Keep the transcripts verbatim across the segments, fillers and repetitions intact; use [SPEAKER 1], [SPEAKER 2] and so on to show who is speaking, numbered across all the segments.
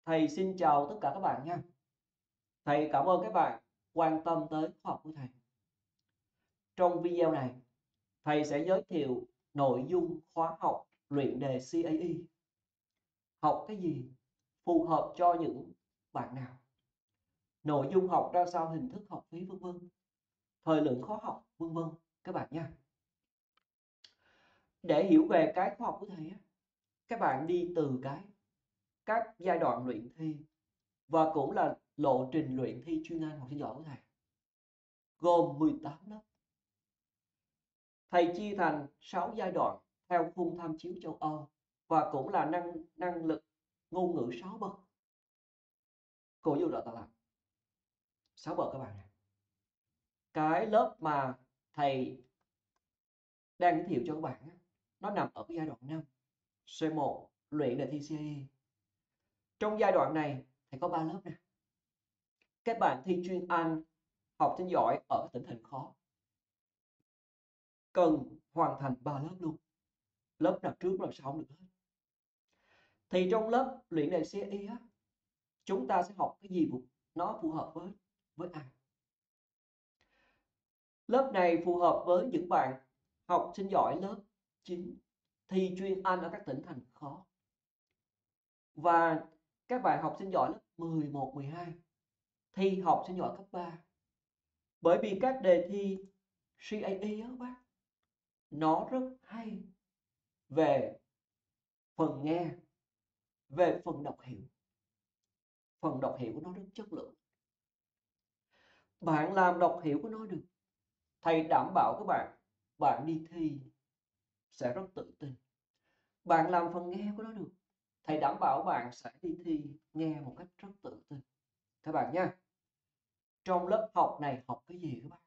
[SPEAKER 1] Thầy xin chào tất cả các bạn nha. Thầy cảm ơn các bạn quan tâm tới khóa học của thầy. Trong video này, thầy sẽ giới thiệu nội dung khóa học luyện đề xê a e. Học cái gì? Phù hợp cho những bạn nào? Nội dung học ra sao, hình thức học phí vân vân. Thời lượng khóa học vân vân các bạn nha. Để hiểu về cái khóa học của thầy á, các bạn đi từ cái các giai đoạn luyện thi và cũng là lộ trình luyện thi chuyên Anh học sinh giỏi của thầy. Gồm mười tám lớp. Thầy chia thành sáu giai đoạn theo khung tham chiếu châu Âu và cũng là năng năng lực ngôn ngữ sáu bậc. Cô dụ đợi ta làm sáu bậc các bạn ạ. Cái lớp mà thầy đang giới thiệu cho các bạn á, nó nằm ở cái giai đoạn năm C một luyện đề thi xê a e. Trong giai đoạn này thầy có ba lớp nè. Các bạn thi chuyên Anh học sinh giỏi ở tỉnh thành khó cần hoàn thành ba lớp luôn. Lớp nào trước lớp sau không được hết. Thì trong lớp luyện đề xê a e á, chúng ta sẽ học cái gì nó phù hợp với với ai? Lớp này phù hợp với những bạn học sinh giỏi lớp chín thi chuyên Anh ở các tỉnh thành khó và các bạn học sinh giỏi lớp mười một, mười hai thi học sinh giỏi cấp ba. Bởi vì các đề thi xê a e á các bác, nó rất hay về phần nghe, về phần đọc hiểu. Phần đọc hiểu của nó rất chất lượng. Bạn làm đọc hiểu của nó được, thầy đảm bảo các bạn, bạn đi thi sẽ rất tự tin. Bạn làm phần nghe của nó được, thầy đảm bảo bạn sẽ đi thi nghe một cách rất tự tin. Các bạn nha. Trong lớp học này học cái gì các bạn?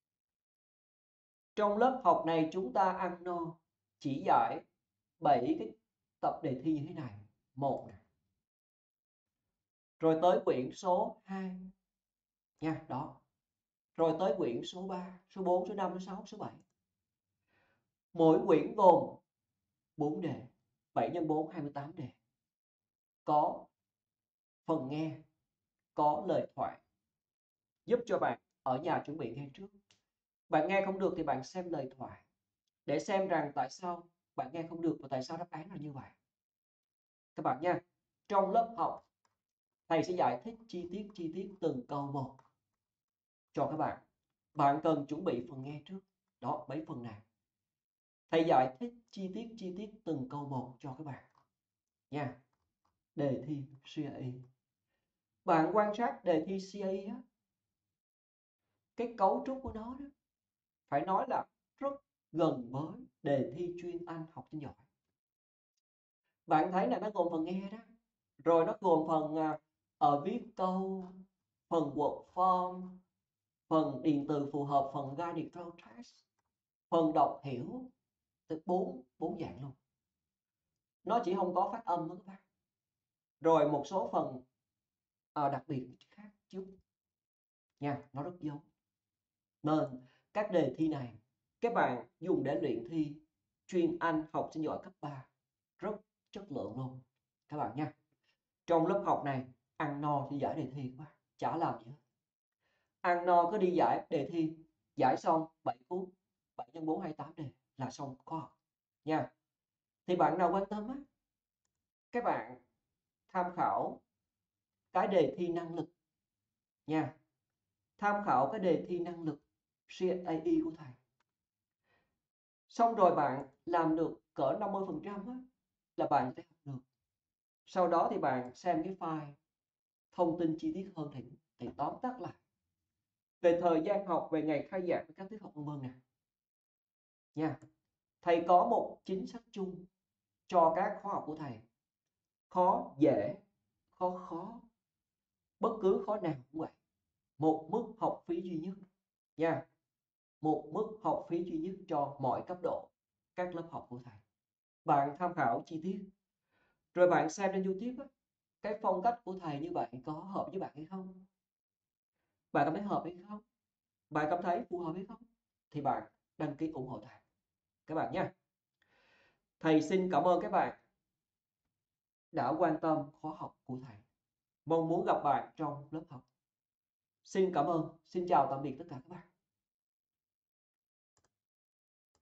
[SPEAKER 1] Trong lớp học này chúng ta ăn no chỉ giải bảy cái tập đề thi như thế này. Một này. Rồi tới quyển số hai nha, đó. Rồi tới quyển số ba, số bốn, số năm, số sáu, số bảy. Mỗi quyển gồm bốn đề, bảy nhân bốn, hai mươi tám đề. Có phần nghe, có lời thoại, giúp cho bạn ở nhà chuẩn bị nghe trước. Bạn nghe không được thì bạn xem lời thoại để xem rằng tại sao bạn nghe không được và tại sao đáp án là như vậy. Các bạn nha, trong lớp học thầy sẽ giải thích chi tiết chi tiết từng câu một cho các bạn. Bạn cần chuẩn bị phần nghe trước. Đó, mấy phần này. Thầy giải thích chi tiết chi tiết từng câu một cho các bạn. Nha. Đề thi xê a e. Bạn quan sát đề thi xê a e á, cái cấu trúc của nó đó, phải nói là rất gần với đề thi chuyên Anh học sinh giỏi. Bạn thấy là nó gồm phần nghe đó, rồi nó gồm phần uh, ở viết câu, phần word form, phần điền từ phù hợp, phần guided flow test, phần đọc hiểu, tới bốn bốn dạng luôn. Nó chỉ không có phát âm đó các bạn. Rồi một số phần uh, đặc biệt khác chút nha, nó rất giống. Nên các đề thi này các bạn dùng để luyện thi chuyên Anh học sinh giỏi cấp ba rất chất lượng luôn các bạn nha. Trong lớp học này ăn no thì giải đề thi các bạn, chả làm gì hết. Ăn no cứ đi giải đề thi, giải xong bảy phút, bảy nhân bốn, hai mươi tám đề là xong khóa học nha. Thì bạn nào quan tâm á, các bạn tham khảo cái đề thi năng lực nha. Tham khảo cái đề thi năng lực xê a e của thầy. Xong rồi bạn làm được cỡ năm mươi phần trăm á, là bạn sẽ học được. Sau đó thì bạn xem cái file thông tin chi tiết hơn thì, thì tóm tắt lại về thời gian học, về ngày khai giảng, các tiết học vân vân nè nha. Thầy có một chính sách chung cho các khóa học của thầy: khó dễ, khó khó, bất cứ khó nào cũng vậy, một mức học phí duy nhất nha. Một mức học phí duy nhất cho mọi cấp độ các lớp học của thầy. Bạn tham khảo chi tiết rồi bạn xem trên YouTube á, cái phong cách của thầy như vậy có hợp với bạn hay không? Bạn cảm thấy hợp hay không? Bạn cảm thấy phù hợp hay không? Thì bạn đăng ký ủng hộ thầy các bạn nha. Thầy xin cảm ơn các bạn đã quan tâm khóa học của thầy. Mong muốn gặp bạn trong lớp học. Xin cảm ơn, xin chào tạm biệt tất cả các bạn.